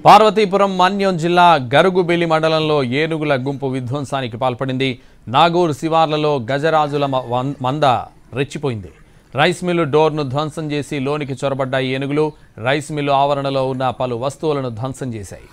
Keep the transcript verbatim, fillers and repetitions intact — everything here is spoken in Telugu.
పార్వతీపురం మన్యం జిల్లా గరుగుబెల్లి మండలంలో ఏనుగుల గుంపు విధ్వంసానికి పాల్పడింది. నాగూర్ శివార్లలో గజరాజుల మంద రెచ్చిపోయింది. రైస్ మిల్లు డోర్ను ధ్వంసం చేసి లోనికి చొరబడ్డ ఏనుగులు రైస్ మిల్లు ఆవరణలో ఉన్న పలు వస్తువులను ధ్వంసం చేశాయి.